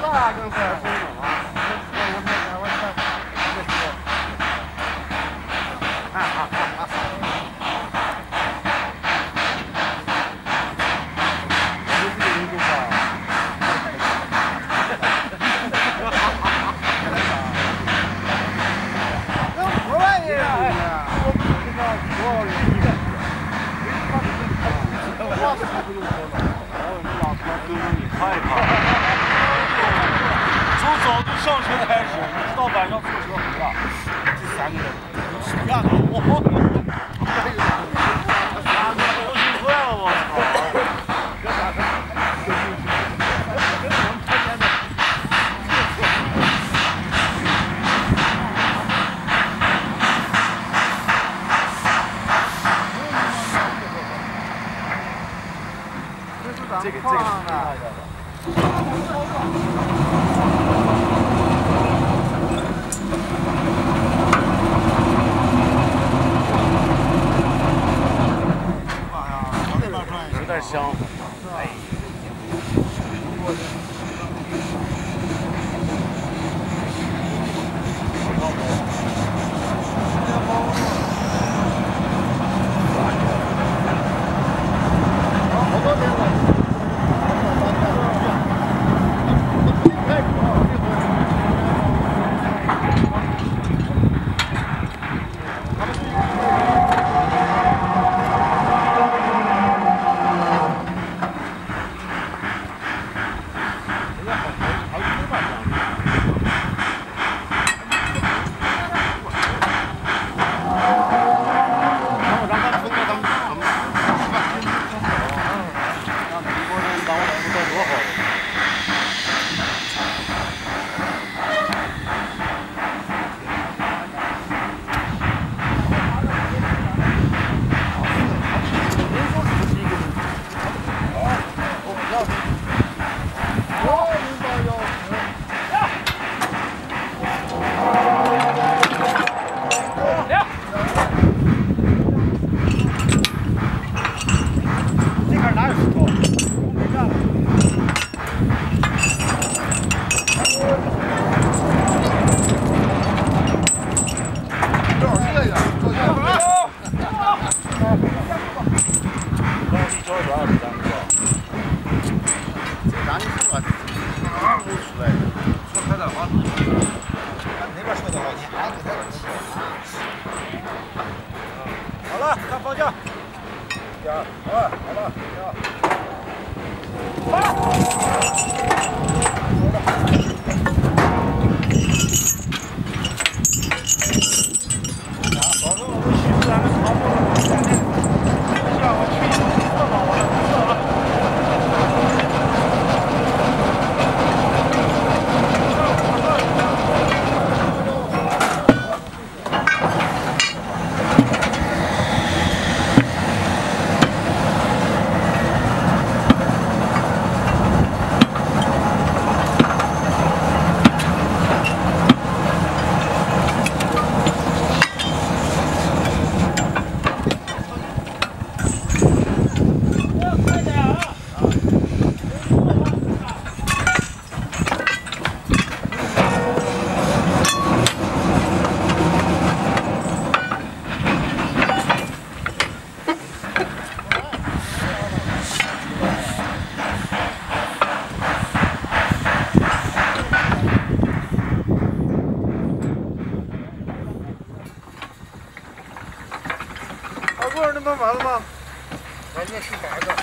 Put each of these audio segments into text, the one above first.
完了吗？ 完了是8个。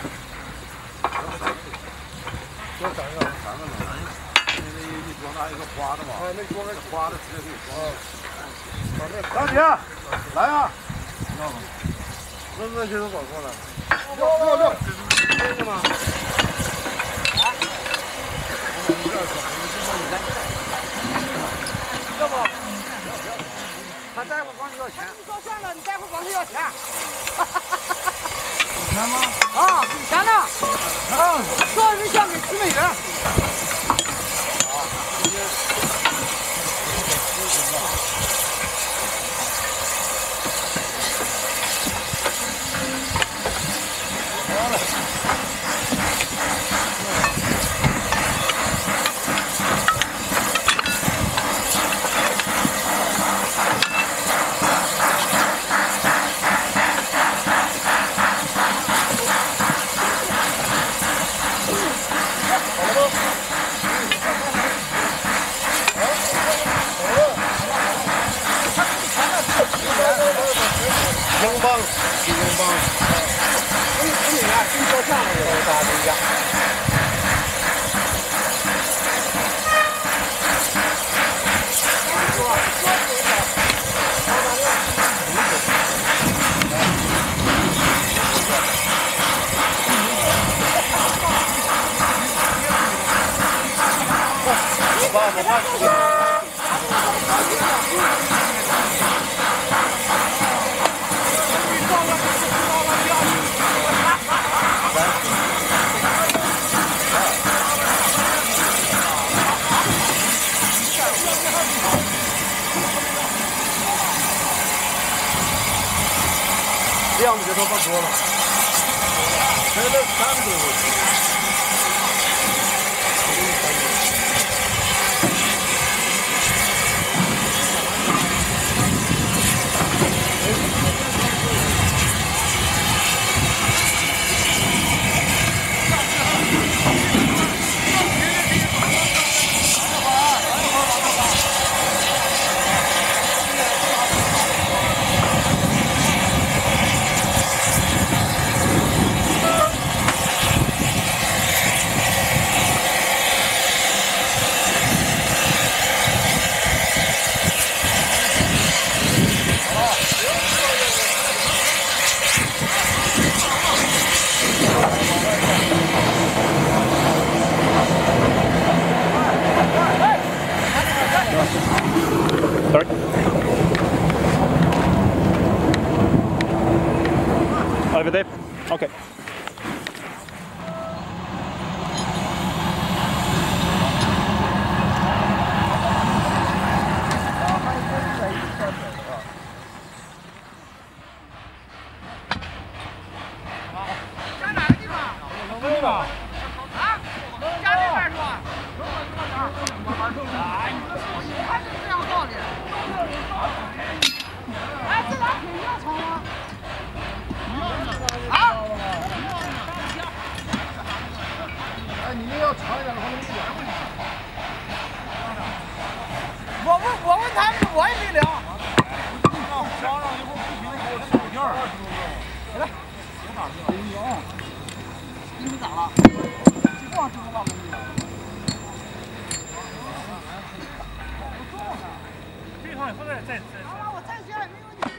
多3个？3个呢？你装哪一个花的嘛？啊，那装个花的直接给你装。张姐，来啊！那就是保过来。六，这个吗？啊？要不？他待会光是要钱。你照相了，你待会光是要钱。钱吗？啊，给钱呢。啊，照一张相给10美元。啊，直接。好了。 啥东西啊？ 这样子就说放多了，这都3度。 Sorry? Over there? Okay. 我问他们，我也没聊。 想让一会儿不行给我吃个片儿。 来，你们咋了？就光这个了。 这一趟以后再。 我再接了，没问题。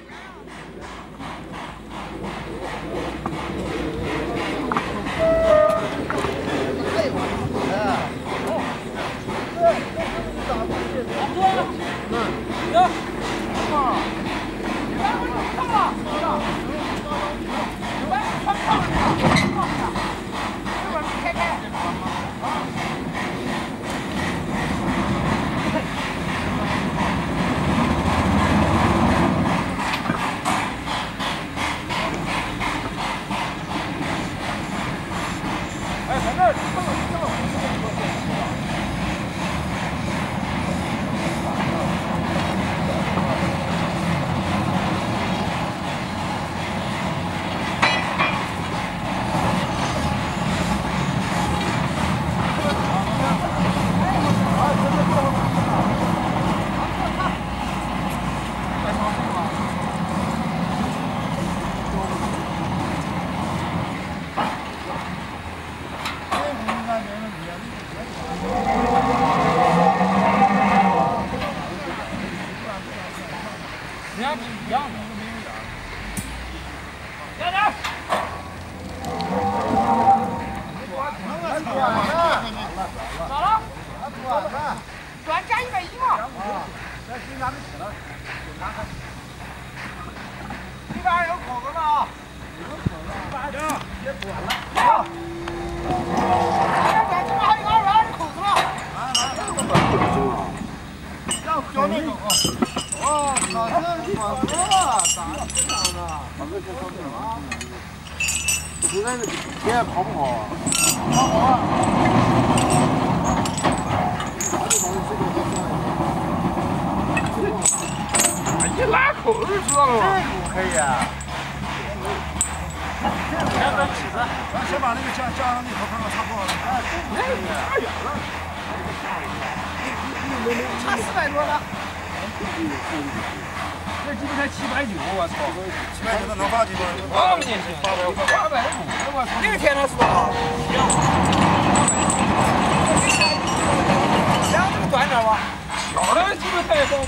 短加110嘛。 这边有口子了啊！ 别短了。 这边还有220口子了。 要交那个啊！哇，老子短多了，咋这样的？ 老哥先上去啊！现在这天跑不好啊？ 跑好啊！ 一拉口就知道了。 这股可以啊！ 咱先把那个加上那头看看差不多了。那个差远了。 差400多了。 这基本才790，我操 790能发几吨？ 发不进去，850，我操！ 那个天了是吧？两这个断点吧， 小的基本才也高，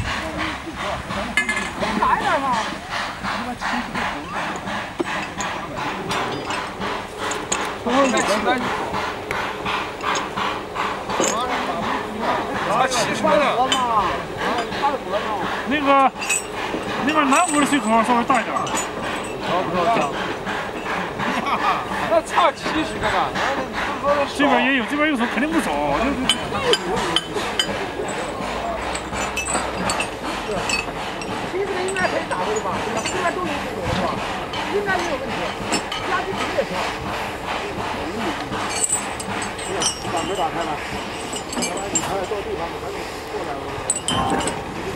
大一点嘛。 才790。70了。 那个南屋的水口稍微大一点。 那差70个吧？ 这边也有，这边有时候肯定不少。 其实应该可以打回去吧？应该都能做的吧？应该没有问题，压机也行。 把门打开了，你看到地方赶紧过来了。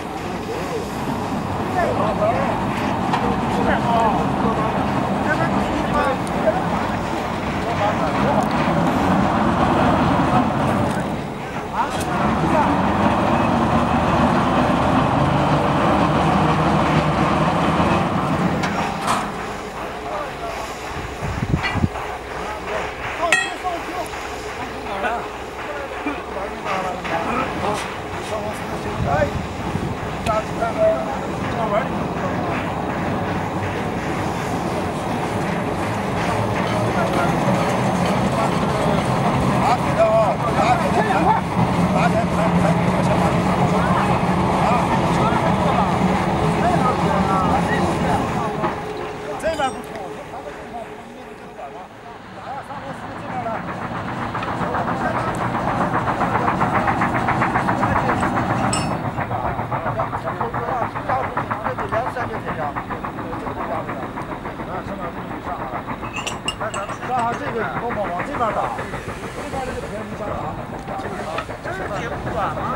这个往这边打，这边这个平衡上打，这是铁骨管吗？